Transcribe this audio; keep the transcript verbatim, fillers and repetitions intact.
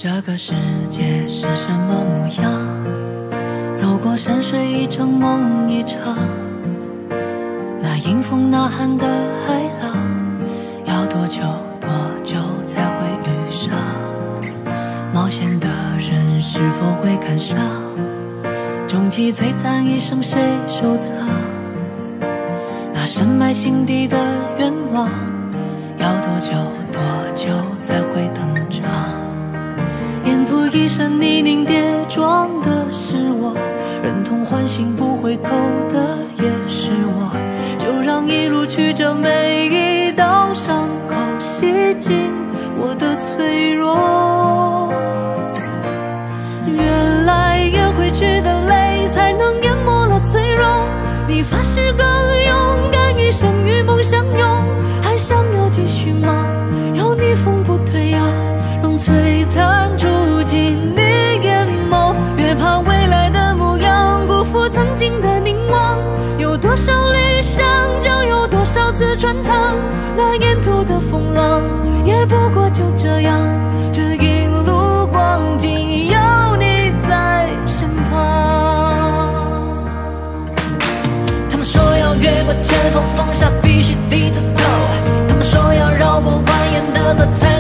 这个世界是什么模样？走过山水一程梦一场，那迎风呐喊的海浪，要多久多久才会遇上？冒险的人是否会赶上？终极璀璨一生谁收藏？那深埋心底的愿望，要多久多久才会登场？沿途一身泥泞跌撞的是我，忍痛唤醒不回头的也是我，就让一路曲折每一道伤口洗净我的脆弱。原来咽回去的泪才能淹没了脆弱，你发誓更勇敢，一生与梦相拥，还想要继续吗？要逆风不退啊，让璀璨住进你眼眸，别怕未来的模样辜负曾经的凝望，有多少理想就有多少次穿肠，那沿途的风浪也不过就这样，这一路光景有你在身旁。他们说要越过千峰，放下必须低着头，他们说要绕过蜿蜒的路才